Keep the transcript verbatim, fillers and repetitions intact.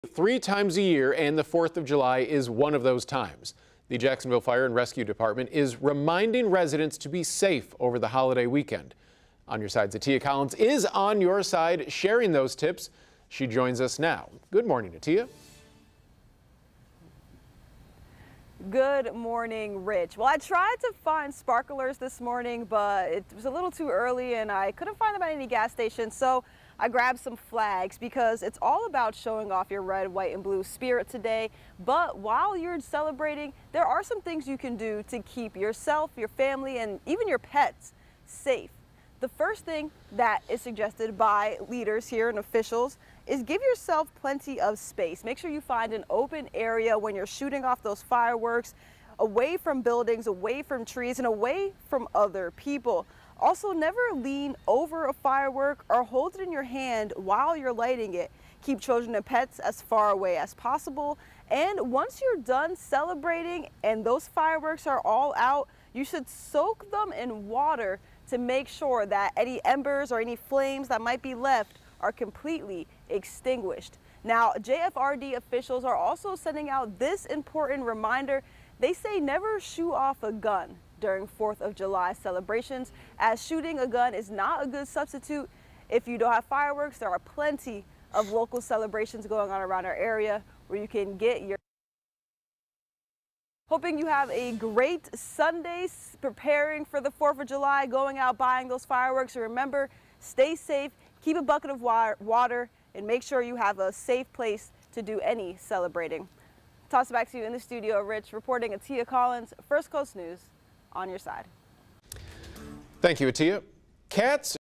Three times a year, and the fourth of July is one of those times. The Jacksonville Fire and Rescue Department is reminding residents to be safe over the holiday weekend. On Your Side's Atia Collins is on your side sharing those tips. She joins us now. Good morning, Atia. Good morning, Rich. Well, I tried to find sparklers this morning, but it was a little too early and I couldn't find them at any gas stations, so I grabbed some flags because it's all about showing off your red, white, and blue spirit today. But while you're celebrating, there are some things you can do to keep yourself, your family, and even your pets safe. The first thing that is suggested by leaders here and officials is give yourself plenty of space. Make sure you find an open area when you're shooting off those fireworks, away from buildings, away from trees, and away from other people. Also, never lean over a firework or hold it in your hand while you're lighting it. Keep children and pets as far away as possible. And once you're done celebrating and those fireworks are all out, you should soak them in water to make sure that any embers or any flames that might be left are completely extinguished. Now, J F R D officials are also sending out this important reminder. They say never shoot off a gun during fourth of July celebrations, as shooting a gun is not a good substitute. If you don't have fireworks, there are plenty of local celebrations going on around our area where you can get your. Hoping you have a great Sunday preparing for the fourth of July, going out buying those fireworks. And remember, stay safe, keep a bucket of water, and make sure you have a safe place to do any celebrating. Toss it back to you in the studio, Rich, reporting Atia Collins, First Coast News, on your side. Thank you, Atia. Cats